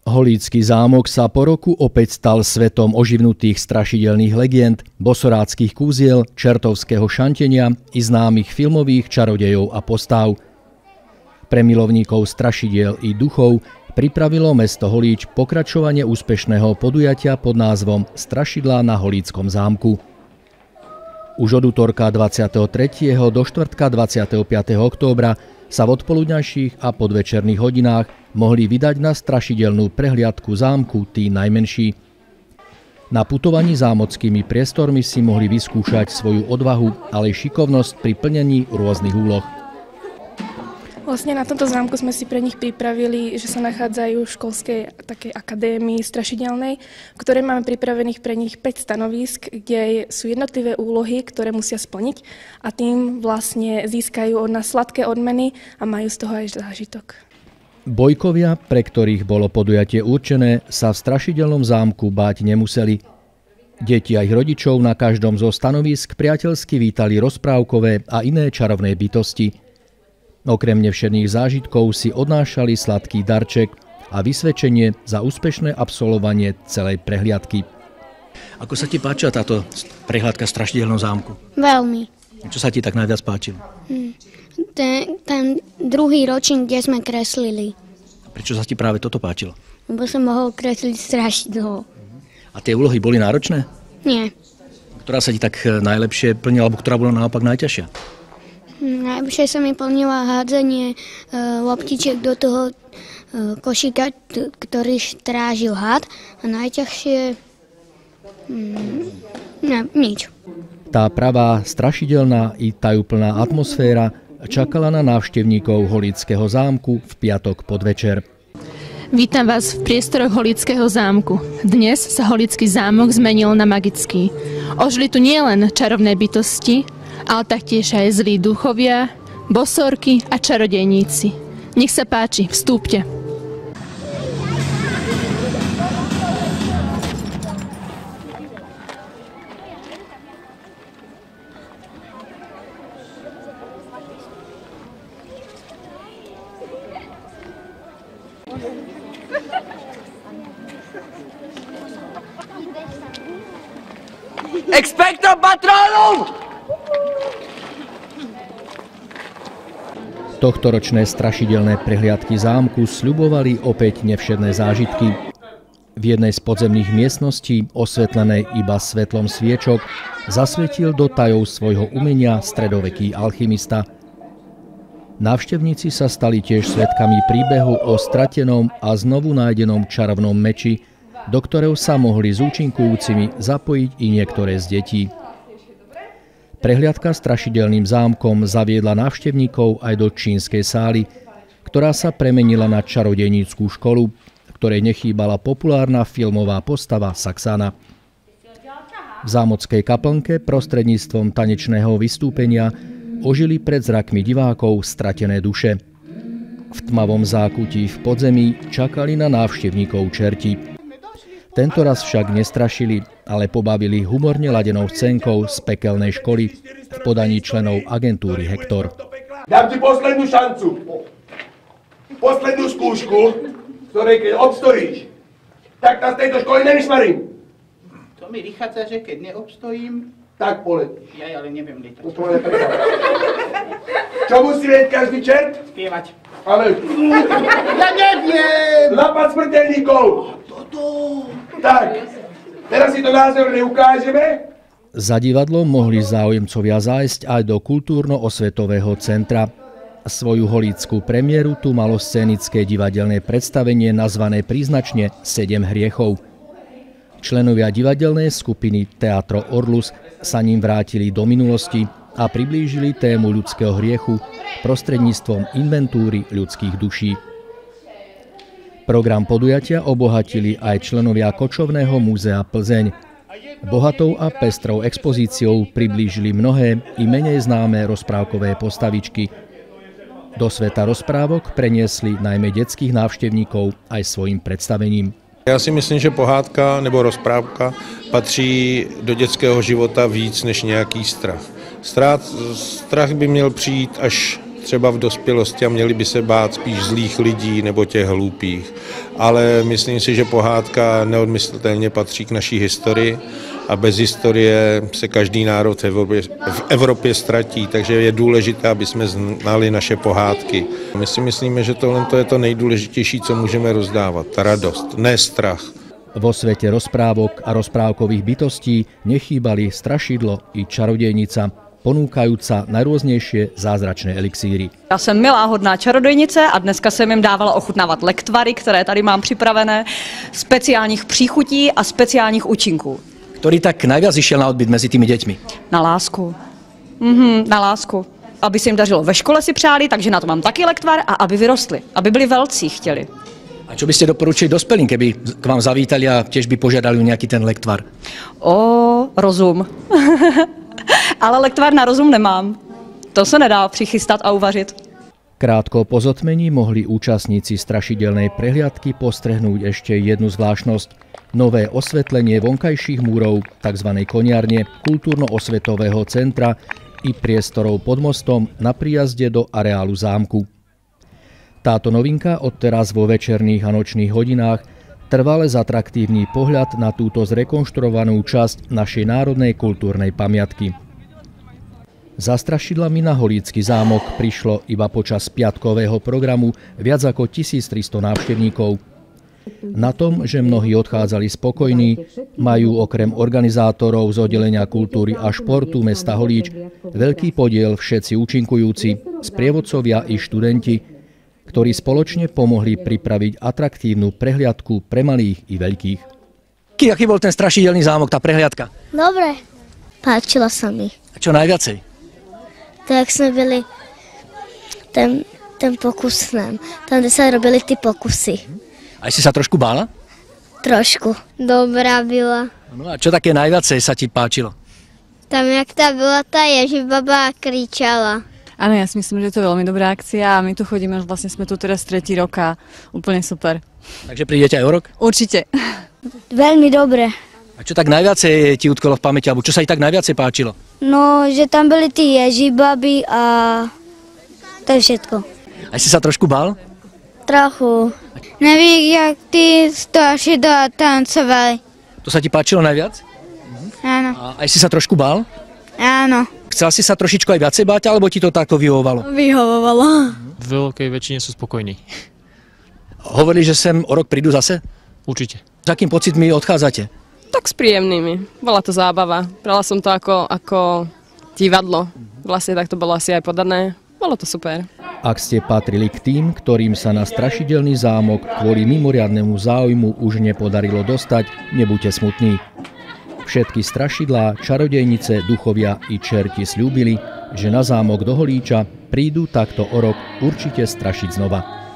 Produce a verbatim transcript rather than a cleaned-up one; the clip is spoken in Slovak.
Holícky zámok sa po roku opäť stal svetom oživnutých strašidelných legend, bosoráckych kúziel, čertovského šantenia i známych filmových čarodejov a postáv. Pre milovníkov strašidiel i duchov pripravilo mesto Holíč pokračovanie úspešného podujatia pod názvom Strašidlá na Holíckom zámku. Už od utorka dvadsiateho tretieho do štvrtka dvadsiateho piateho októbra sa v odpoludňajších a podvečerných hodinách mohli vydať na strašidelnú prehliadku zámku tí najmenší. Na putovaní zámockými priestormi si mohli vyskúšať svoju odvahu, ale aj šikovnosť pri plnení rôznych úloh. Vlastne na tomto zámku sme si pre nich pripravili, že sa nachádzajú v školskej takej akadémii strašidelnej, ktoré máme pripravených pre nich päť stanovísk, kde sú jednotlivé úlohy, ktoré musia splniť a tým vlastne získajú od nás sladké odmeny a majú z toho aj zážitok. Bojkovia, pre ktorých bolo podujatie určené, sa v strašidelnom zámku báť nemuseli. Deti a ich rodičov na každom zo stanovísk priateľsky vítali rozprávkové a iné čarovné bytosti. Okrem nevšedných zážitkov si odnášali sladký darček a vysvedčenie za úspešné absolvovanie celej prehliadky. Ako sa ti páčila táto prehliadka v strašidelnom zámku? Veľmi. Čo sa ti tak najviac páčilo? Hm. Ten, ten druhý ročník, kde sme kreslili. Prečo sa ti práve toto páčilo? Lebo som mohol kresliť strašidlo. A tie úlohy boli náročné? Nie. Ktorá sa ti tak najlepšie plnila, alebo ktorá bola naopak najťažšia? Najlepšie sa mi plnila hádzanie e, loptičiek do toho e, košíka, t- ktorý strážil had. A najťažšie... Mm, ne, nič. Tá pravá, strašidelná i tajúplná atmosféra čakala na návštevníkov Holíckeho zámku v piatok podvečer. Vítam vás v priestoroch Holíckeho zámku. Dnes sa Holícky zámok zmenil na magický. Ožili tu nielen čarovné bytosti, ale taktiež aj zlí duchovia, bosorky a čarodejníci. Nech sa páči, vstúpte. Expecto Patronum! Tohtoročné strašidelné prehliadky zámku sľubovali opäť nevšedné zážitky. V jednej z podzemných miestností, osvetlenej iba svetlom sviečok, zasvetil do tajov svojho umenia stredoveký alchymista. Návštevníci sa stali tiež svedkami príbehu o stratenom a znovu nájdenom čarovnom meči, do ktorého sa mohli s účinkujúcimi zapojiť i niektoré z detí. Prehliadka strašidelným zámkom zaviedla návštevníkov aj do čínskej sály, ktorá sa premenila na čarodejnícku školu, v ktorej nechýbala populárna filmová postava Saxana. V zámockej kaplnke prostredníctvom tanečného vystúpenia ožili pred zrakmi divákov stratené duše. V tmavom zákutí v podzemí čakali na návštevníkov čerti. Tento raz však nestrašili, ale pobavili humorne ladenou scénkou z pekelnej školy v podaní členov agentúry Hektor. Dám ti poslednú šancu. Poslednú skúšku, ktorej keď obstojíš, tak nás z tejto školy nevyšmarím. To mi vychádza, že keď neobstojím, tak poletíš. Ja ale neviem lietať. Čo musí vedieť každý čert? Spievať. Ale... Ja neviem! Lapať smrteľníkov! Toto! Tak, teraz si to názorne ukážeme. Za divadlo mohli záujemcovia zájsť aj do kultúrno-osvetového centra. Svoju holíckú premiéru tu malo scénické divadelné predstavenie nazvané príznačne Sedem hriechov. Členovia divadelnej skupiny Teatro Orlus sa ním vrátili do minulosti a priblížili tému ľudského hriechu prostredníctvom inventúry ľudských duší. Program podujatia obohatili aj členovia Kočovného múzea Plzeň. Bohatou a pestrou expozíciou priblížili mnohé i menej známe rozprávkové postavičky. Do sveta rozprávok preniesli najmä detských návštevníkov aj svojím predstavením. Já si myslím, že pohádka nebo rozprávka patří do dětského života víc než nějaký strach. Strach, strach by měl přijít až třeba v dospělosti a měli by se bát spíš zlých lidí nebo těch hloupých. Ale myslím si, že pohádka neodmyslitelně patří k naší historii a bez historie se každý národ v Evropě, v Evropě ztratí, takže je důležité, aby jsme znali naše pohádky. My si myslíme, že tohle je to nejdůležitější, co můžeme rozdávat, ta radost, ne strach. Vo svete rozprávok a rozprávkových bytostí nechýbali strašidlo i čarodejnica, ponúkajúca najrôznejšie zázračné elixíry. Já jsem milá, hodná čarodejnice a dneska jsem jim dávala ochutnávat lektvary, které tady mám připravené, speciálních příchutí a speciálních účinků. Ktorý tak najviac išiel na odbyt mezi tými deťmi? Na lásku. Mhm, na lásku. Aby se jim dařilo ve škole si přáli, takže na to mám taky lektvar a aby vyrostli, aby byli velcí chtěli. A čo by ste doporučili dospelým, keby k vám zavítali a tiež by požiadali o nejaký ten lektvar? O, rozum. Ale lektvar na rozum nemám. To se nedá přichystat a uvařit. Krátko po zotmení mohli účastníci strašidelnej prehliadky postrehnúť ešte jednu zvláštnosť. Nové osvetlenie vonkajších múrov, tzv. Koniarne, kultúrno-osvetového centra i priestorov pod mostom na príjazde do areálu zámku. Táto novinka odteraz vo večerných a nočných hodinách trvale zatraktívny pohľad na túto zrekonštruovanú časť našej národnej kultúrnej pamiatky. Za strašidlami na Holícky zámok prišlo iba počas piatkového programu viac ako tisíctristo návštevníkov. Na tom, že mnohí odchádzali spokojní, majú okrem organizátorov z oddelenia kultúry a športu mesta Holíč veľký podiel všetci účinkujúci, sprievodcovia i študenti, ktorí spoločne pomohli pripraviť atraktívnu prehliadku pre malých i veľkých. Aký bol ten strašidelný zámok, tá prehliadka? Dobre, páčila sa mi. A čo najviacej? To, jak sme byli ten, ten pokus nám, tam, kde sa robili ty pokusy. A si sa trošku bála? Trošku. Dobrá byla. No a čo také najviacej sa ti páčilo? Tam, jak tá byla tá Ježibaba kričala. Áno, ja si myslím, že to je veľmi dobrá akcia a my tu chodíme, vlastne sme tu teraz tretí rok a úplne super. Takže prídete aj o rok? Určite. Veľmi dobre. A čo tak najviacej ti utkolo v pamäti, alebo čo sa ti tak najviacej páčilo? No, že tam byli ty Ježibaby a to je všetko. A si sa trošku bál? Trochu. Neví, jak ty strašidla tancovali. To sa ti páčilo najviac? Áno. A aj si sa trošku bál? Áno. Chcel si sa trošičku aj viacej báť, alebo ti to takto vyhovovalo? Vyhovovalo. V veľkej väčšine sú spokojní. Hovorili, že sem o rok prídu zase? Určite. S akým pocitmi odchádzate? Tak s príjemnými. Bola to zábava. Brala som to ako, ako divadlo. Vlastne tak to bolo asi aj podané. Bolo to super. Ak ste patrili k tým, ktorým sa na strašidelný zámok kvôli mimoriadnemu záujmu už nepodarilo dostať, nebuďte smutní. Všetky strašidlá, čarodejnice, duchovia i čerti sľúbili, že na zámok do Holíča prídu takto o rok určite strašiť znova.